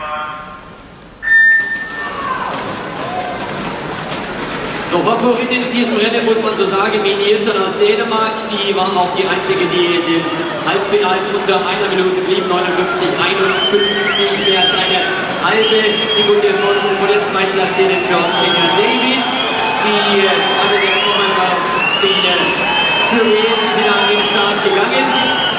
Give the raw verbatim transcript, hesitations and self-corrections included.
So, Favoritin in diesem Rennen muss man so sagen, Mini Nielsen aus Dänemark, die war auch die einzige, die in den Halbfinals unter einer Minute blieb, neunundfünfzig einundfünfzig, mehr als eine halbe Sekunde Vorsprung vor der zweitplatzierten Georgina Davis, die jetzt alle der Commonwealth-Spiele für Wales, sie sind an den Start gegangen.